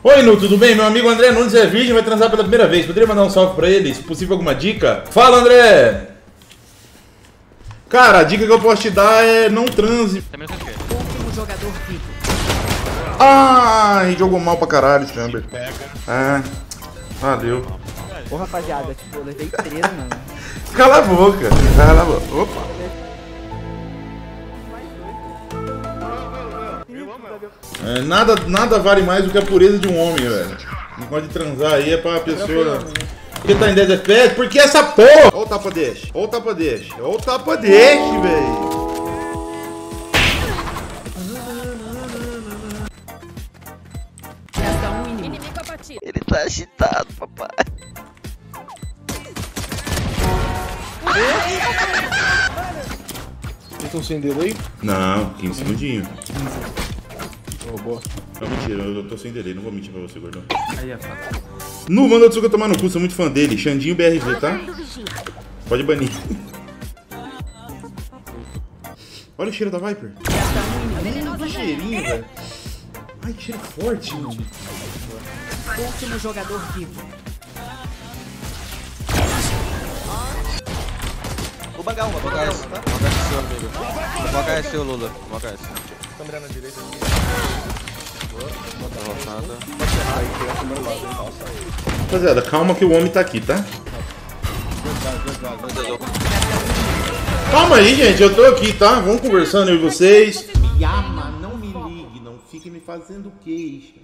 Oi, Nu, tudo bem? Meu amigo André Nunes é virgem, vai transar pela primeira vez. Poderia mandar um salve pra ele? Se possível, alguma dica? Fala, André! Cara, a dica que eu posso te dar é não transe. Último jogador vivo. Ai, jogou mal pra caralho, Chamber. É, valeu. Ô, rapaziada, tipo, eu levei 13, mano. Cala a boca, cala a boca. Opa. É, nada vale mais do que a pureza de um homem, velho. Não pode transar aí, é pra pessoa... Porque tá em 10 FPS? Porque essa porra... Ó o tapa deixe, ó o tapa deixe, ó o tapa deixe, velho. Resta um inimigo abatido. Ele tá agitado, papai. Vocês estão sem delay? Não, 15 segundinhos. Ô, bosta. Não, mentira, eu tô sem delay, não vou mentir pra você, gordão. Aí, é foda. Nu, manda o Tsuga tomar no cu, sou muito fã dele. Xandinho BRV, tá? Pode banir. Olha o cheiro da Viper. Que cheirinho, velho. Ai, que cheiro forte, mano. Último jogador vivo. Vou bangar uma, vou bangar esse, tá? Vou bangar esse seu, amigo. Vou bangar esse seu, Lula. Vou bangar esse. Câmera na direita aqui. Tá voltando. Aí tem a câmera lá, hein? Nossa. Rapaziada, calma que o homem tá aqui, tá? Calma aí, gente, eu tô aqui, tá? Vamos conversando eu e vocês. Me ama, não me ligue, não fique me fazendo queixa.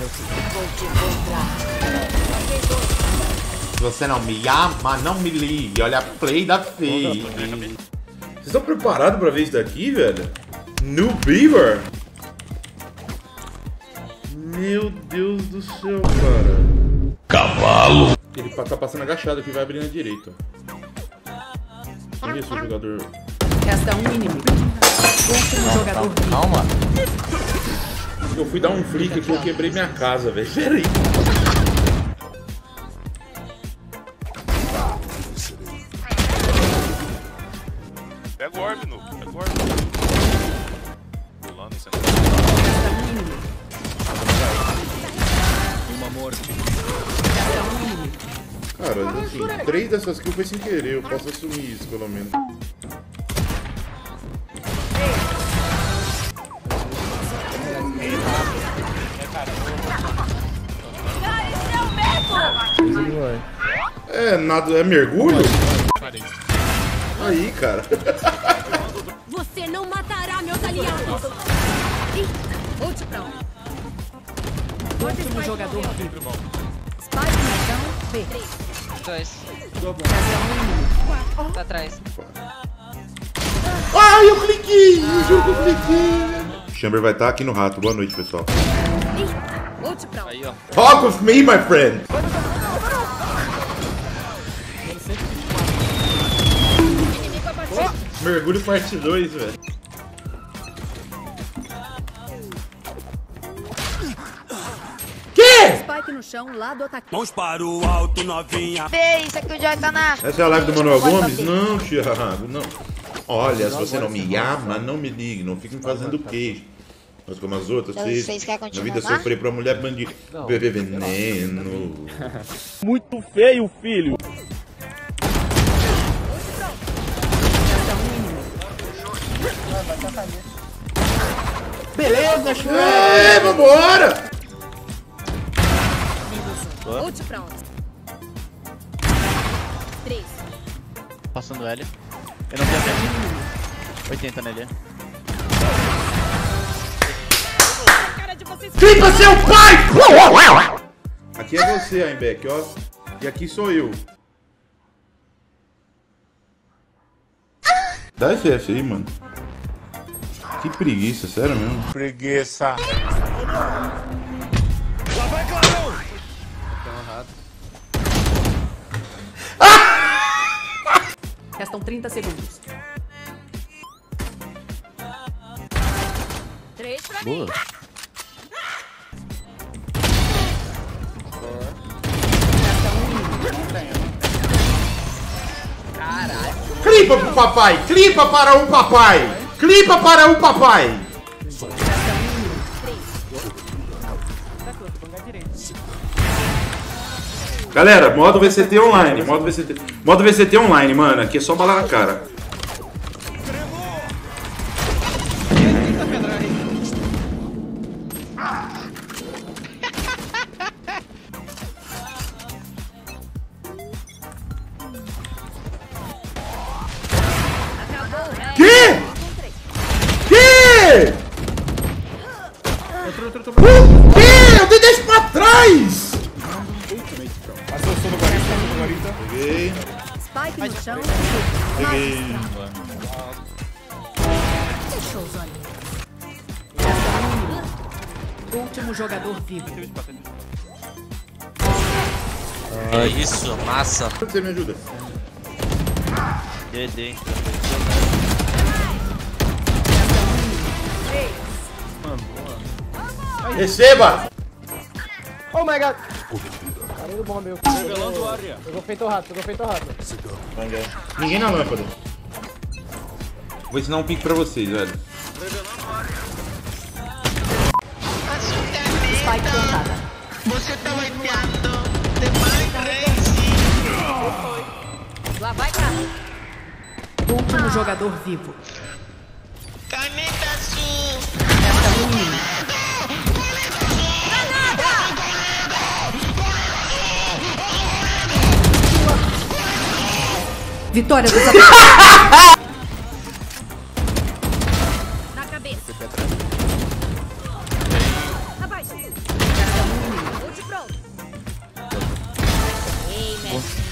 Se você não me ama, não me ligue. Olha a play da Fei. Vocês estão preparados pra ver isso daqui, velho? New Beaver? Meu Deus do céu, cara. Cavalo. Ele tá passando agachado aqui, vai abrir na direita. Olha isso, o jogador. Resta um inimigo. Último jogador vivo. Calma. Eu fui dar um flick aqui, eu quebrei minha casa, velho. Pera aí. Pega o orb, Nu. Pega o orb. Pulando, sendo... Resta um inimigo. Uma morte. Resta um inimigo. Cara, assim, 3 dessas kills foi sem querer, eu posso assumir isso, pelo menos. É, nada, é mergulho? Aí, cara. Você não matará meus aliados. Volte pra onde? Último jogador vivo. Spike no chão, B. 2. Resta um inimigo. Tá atrás. Ai, eu cliquei! Eu juro que eu cliquei! Chamber vai estar aqui no rato. Boa noite, pessoal. Volte pra onde? Aí, ó. Talk with me, my friend! Inimigo abatido. Mergulho parte 2, velho. Que? Spike no chão, lado atacante. Mãos para o alto, novinha. Vê, isso aqui o Joy tá na. Essa é a live do Manuel Gomes? Não, Thiago, não. Olha, se você não me ama, não me ligue. Não fique me fazendo queijo. Mas como as outras, Então, vocês vocês querem na continuar? vida sofrer pra mulher bandida. Beber veneno. Muito feio, filho. Beleza, show! É, vambora! Volte pra onde? 3. Passando L. Eu não tenho até 80 nele. Cara de vocês. Clipa seu pai! Aqui é você, Aimbeck, ó. E aqui sou eu. Dá esse F aí, mano. Que preguiça, sério mesmo. Preguiça. Restam 30 segundos. 3 pra mim. Boa. Resta um inimigo. Clipa pro papai! Clipa para o papai! Clipa para o papai! Galera, modo VCT online, modo VCT online, mano, aqui é só bala na cara. Que? O quê? Eu dei 10 pra trás! Peguei. Spike no chão. Peguei. Fechou, Zone. Último jogador vivo. É isso, massa. Você me ajuda. DD. Receba! Oh my god! Caralho, bom, meu. Revelando área. Pegou feito rápido, Ninguém na lâmpada. Vou ensinar um pique pra vocês, velho. Spike plantada. Você tá mapeando demais, lá vai cá. Último jogador vivo. Caneta azul. Vitória dos atacantes. Na cabeça. Abaixo. Ult pronto. Ei, mestre.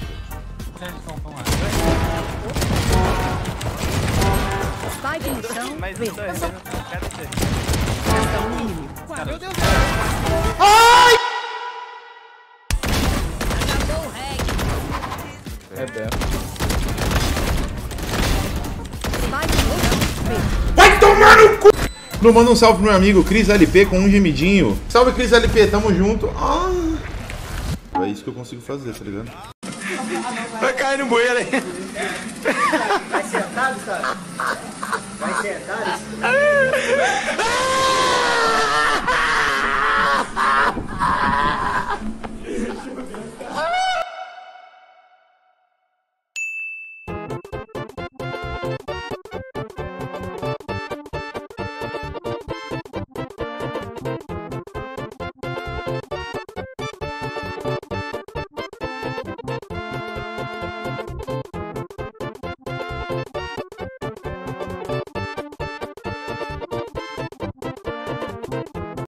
Spike no chão. Mas Vem. isso é. Quero ser. Resta um inimigo. Meu Deus. É Beto. Spike no chão. Vem. Vai tomar no cu! Não manda um salve pro meu amigo Cris LP com um gemidinho. Salve, Cris LP, tamo junto. Ah. É isso que eu consigo fazer, tá ligado? Vai cair no bueiro aí. Vai sentado, cara? Vai sentado?